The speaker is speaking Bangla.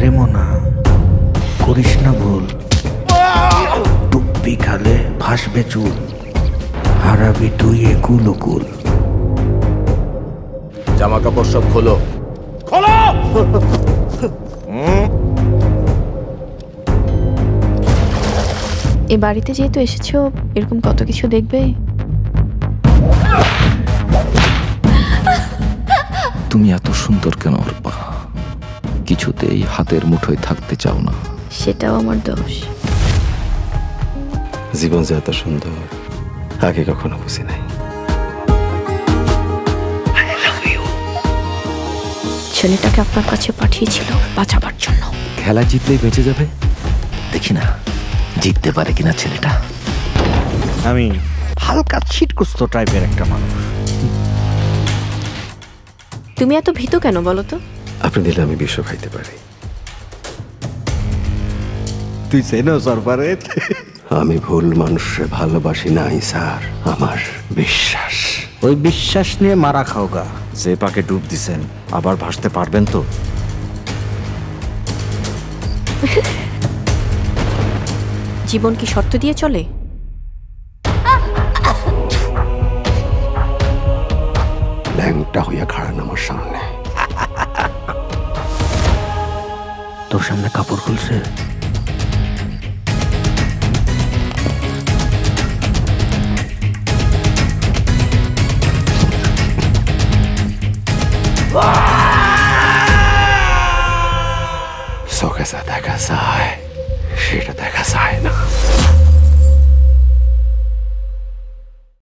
মোনা, করিস না ভুল। টুপ্পি খালে ভাসবে চুল, হারাবি তুই একুল ওকুল। জামা কাপড় সব খোলো, খোলো। এ বাড়িতে যেহেতু এসেছো, এরকম কত কিছু দেখবে। তুমি এত সুন্দর কেন অর্পা? কিছুতেই হাতের মুঠোয় থাকতে চাও না। সেটাও আমার দোষ। জীবন যে এত সুন্দর আগে কখনো বুঝি নাই। ছেলেটাকে আপনার কাছে পাঠিয়েছিল বাঁচাবার জন্য। খেলা জিতলেই বেঁচে যাবে, দেখি না জিততে পারে কিনা ছেলেটা। আমি হালকা ছিটকুস্ত টাইপের একটা মানুষ। তুমি এত ভীত কেন বলো তো? আপনি দিলে আমি বিষ খাইতে পারি। তুই চেনো সরপারে? আমি ভুল মানুষে ভালোবাসি নাই স্যার, আমার বিশ্বাস। ওই বিশ্বাস নিয়ে মারা খাওগা। যে পাকে ডুব দিছেন আবার ভাসতে পারবেন তো? জীবন কি শর্ত দিয়ে চলে? ল্যাংটা হইয়া খাড়ান আমার সামনে। তোর সামনে কাপড় খুলছে।